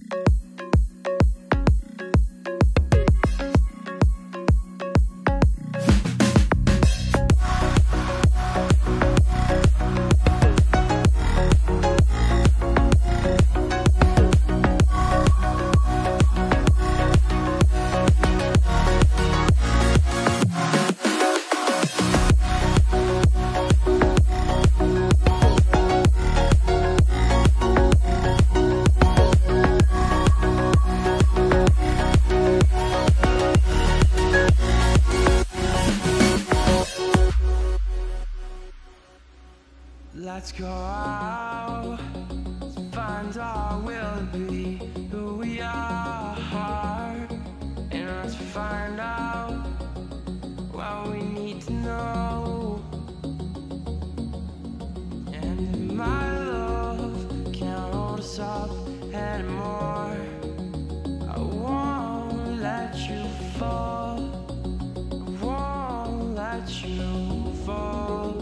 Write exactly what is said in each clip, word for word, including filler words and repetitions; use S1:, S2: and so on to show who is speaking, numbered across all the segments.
S1: Let's go out to find our will be who we are, and let's find out what we need to know. And if my love can't hold us up anymore, I won't let you fall. I won't let you fall.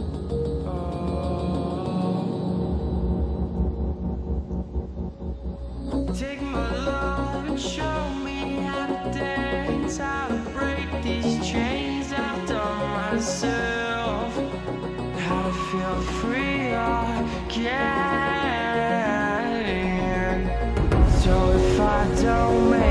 S1: Take my love and show me how to dance, how to break these chains I've done myself, how to feel free again. So if I don't make